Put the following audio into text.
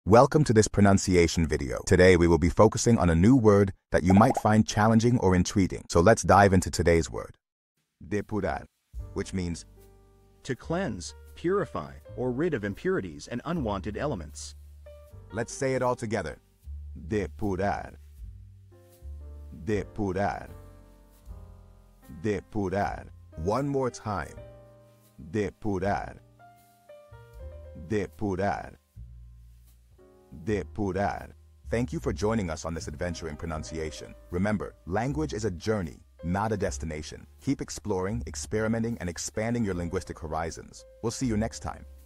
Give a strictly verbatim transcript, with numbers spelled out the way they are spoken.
Welcome to this pronunciation video. Today we will be focusing on a new word that you might find challenging or intriguing. So let's dive into today's word. Depurar, which means to cleanse, purify, or rid of impurities and unwanted elements. Let's say it all together. Depurar. Depurar. Depurar. One more time. Depurar. Depurar. Depurar. Thank you for joining us on this adventure in pronunciation. Remember, language is a journey, not a destination. Keep exploring, experimenting, and expanding your linguistic horizons. We'll see you next time.